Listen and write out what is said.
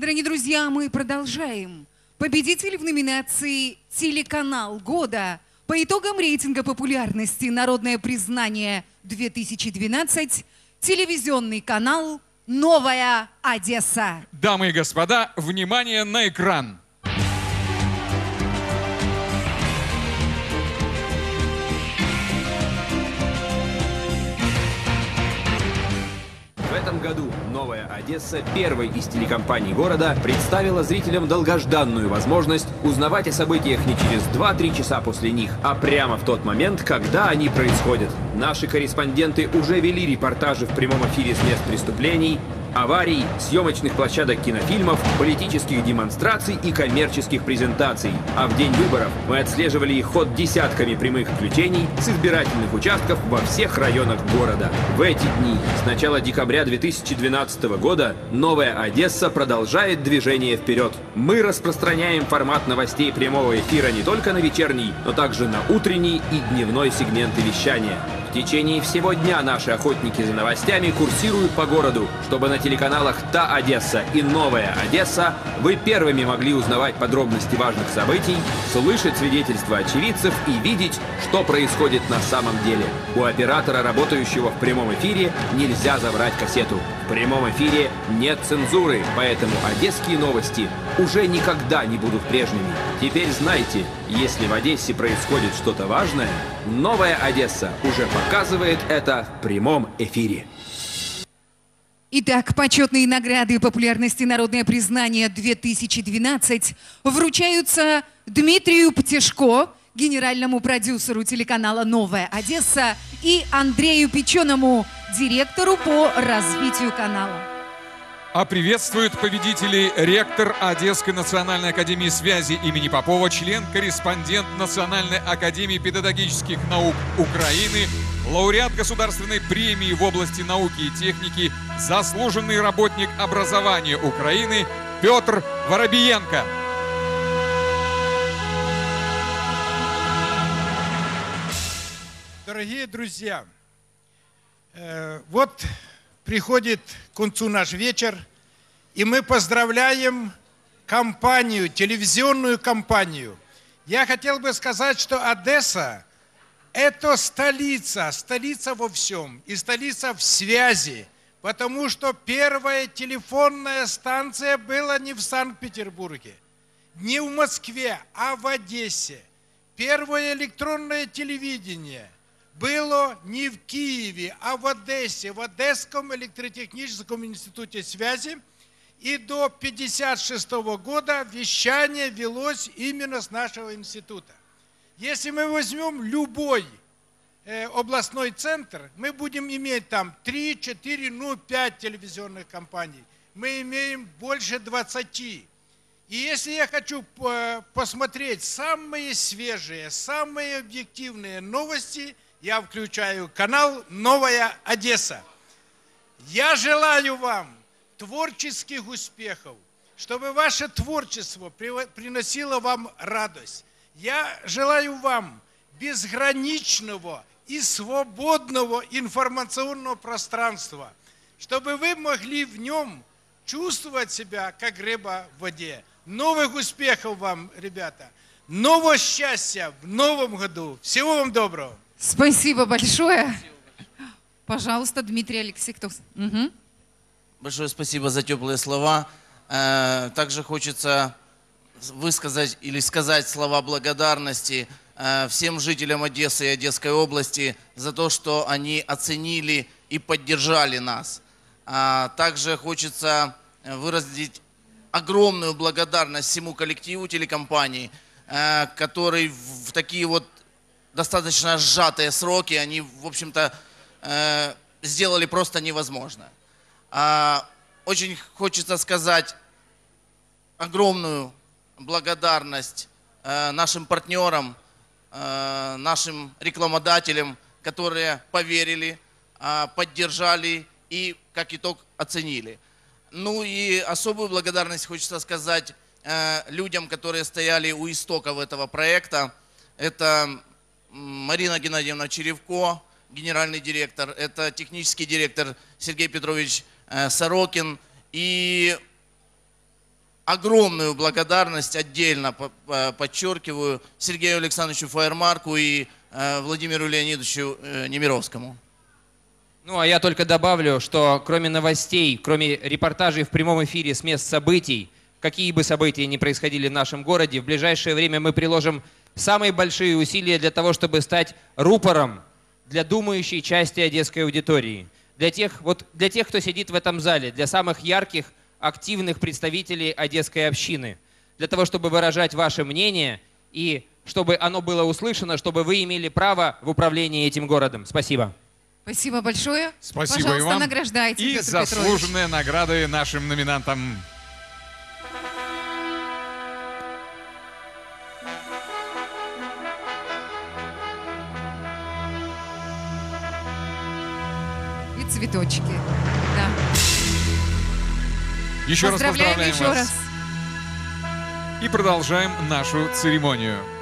Дорогие друзья, мы продолжаем. Победитель в номинации «Телеканал года» по итогам рейтинга популярности «Народное признание-2012» телевизионный канал «Новая Одесса». Дамы и господа, внимание на экран! В этом году «Новая Одесса», первой из телекомпаний города, представила зрителям долгожданную возможность узнавать о событиях не через 2-3 часа после них, а прямо в тот момент, когда они происходят. Наши корреспонденты уже вели репортажи в прямом эфире с мест преступлений, аварий, съемочных площадок кинофильмов, политических демонстраций и коммерческих презентаций. А в день выборов мы отслеживали их ход десятками прямых включений с избирательных участков во всех районах города. В эти дни, с начала декабря 2012 года, «Новая Одесса» продолжает движение вперед. Мы распространяем формат новостей прямого эфира не только на вечерний, но также на утренний и дневной сегменты вещания. В течение всего дня наши охотники за новостями курсируют по городу, чтобы на телеканалах «Та Одесса» и «Новая Одесса» вы первыми могли узнавать подробности важных событий, слышать свидетельства очевидцев и видеть, что происходит на самом деле. У оператора, работающего в прямом эфире, нельзя забрать кассету. В прямом эфире нет цензуры, поэтому одесские новости уже никогда не будут прежними. Теперь знайте, если в Одессе происходит что-то важное, «Новая Одесса» уже показывает это в прямом эфире. Итак, почетные награды популярности «Народное признание-2012» вручаются Дмитрию Птешко, генеральному продюсеру телеканала «Новая Одесса», и Андрею Печеному, директору по развитию канала. А приветствует победителей ректор Одесской национальной академии связи имени Попова, член-корреспондент Национальной академии педагогических наук Украины, лауреат государственной премии в области науки и техники, заслуженный работник образования Украины Петр Воробиенко. Дорогие друзья, вот приходит к концу наш вечер, и мы поздравляем компанию, телевизионную компанию. Я хотел бы сказать, что Одесса – это столица, столица во всем, и столица в связи, потому что первая телефонная станция была не в Санкт-Петербурге, не в Москве, а в Одессе. Первое электронное телевидение было не в Киеве, а в Одессе, в Одесском электротехническом институте связи. И до 1956 года вещание велось именно с нашего института. Если мы возьмем любой областной центр, мы будем иметь там 3, 4, 5 телевизионных компаний. Мы имеем больше 20. И если я хочу посмотреть самые свежие, самые объективные новости, я включаю канал «Новая Одесса». Я желаю вам творческих успехов, чтобы ваше творчество приносило вам радость. Я желаю вам безграничного и свободного информационного пространства, чтобы вы могли в нем чувствовать себя, как рыба в воде. Новых успехов вам, ребята! Нового счастья в новом году! Всего вам доброго! Спасибо большое. Пожалуйста, Дмитрий Алексеевич. Угу. Большое спасибо за теплые слова. Также хочется высказать или сказать слова благодарности всем жителям Одессы и Одесской области за то, что они оценили и поддержали нас. Также хочется выразить огромную благодарность всему коллективу телекомпании, который в такие вот достаточно сжатые сроки, они, в общем-то, сделали просто невозможно. Очень хочется сказать огромную благодарность нашим партнерам, нашим рекламодателям, которые поверили, поддержали и, как итог, оценили. Ну и особую благодарность хочется сказать людям, которые стояли у истоков этого проекта. Это Марина Геннадьевна Черевко, генеральный директор, это технический директор Сергей Петрович Сорокин и огромную благодарность отдельно подчеркиваю Сергею Александровичу Фаермарку и Владимиру Леонидовичу Немировскому. Ну, а я только добавлю, что кроме новостей, кроме репортажей в прямом эфире с мест событий, какие бы события ни происходили в нашем городе, в ближайшее время мы приложим самые большие усилия для того, чтобы стать рупором для думающей части одесской аудитории. Для тех, кто сидит в этом зале, для самых ярких, активных представителей одесской общины. Для того, чтобы выражать ваше мнение и чтобы оно было услышано, чтобы вы имели право в управлении этим городом. Спасибо. Спасибо большое. Спасибо Пожалуйста, и вам. награждайте, И Петр Петрович. заслуженные награды нашим номинантам. И цветочки. Да. Еще раз Поздравляем поздравляем еще вас. раз. И продолжаем нашу церемонию.